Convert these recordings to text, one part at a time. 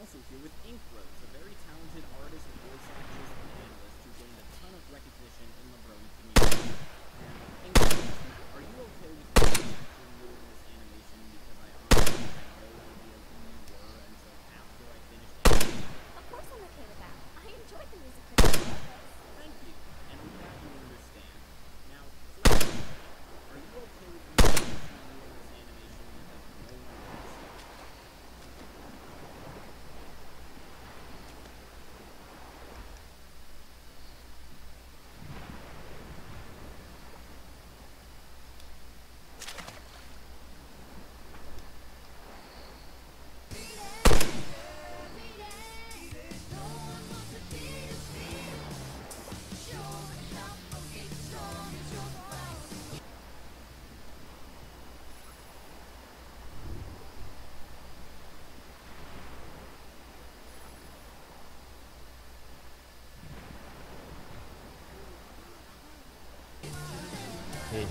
also here with Ink Rose, a very talented artist, voice actress, and analyst who gained a ton of recognition in the Brony community. Now, Ink Rose, are you okay with me featuring you in this animation because I honestly had no idea who you were until after I finished animating? Of course I'm okay with that. I enjoyed the music video. Thank you, and I'm glad you understand. Now, Flash, are you okay with me featuring you in this animation because no one can see you? Hey.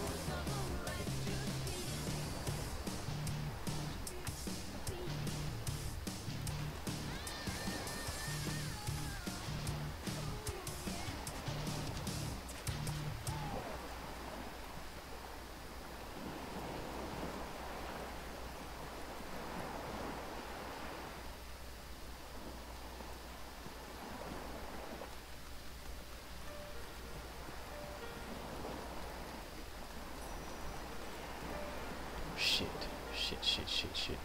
Shit.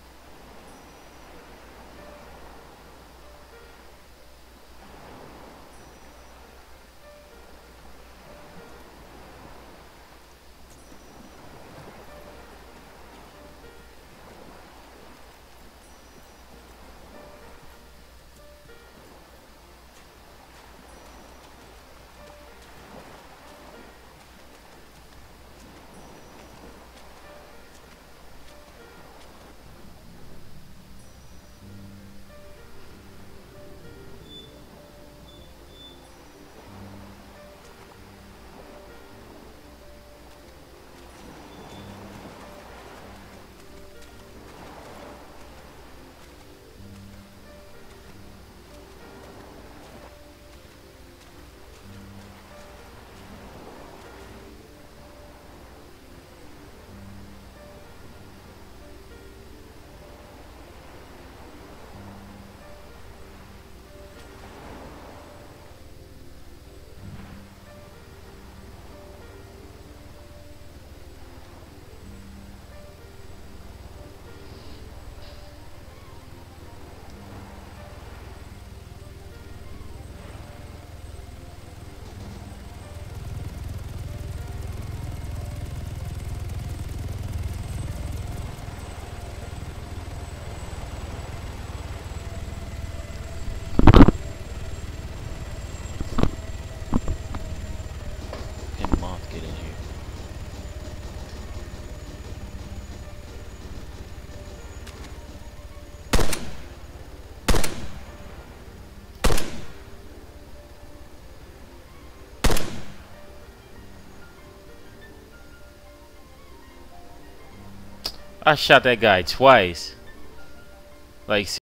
Can Moth get in here? I shot that guy twice. Like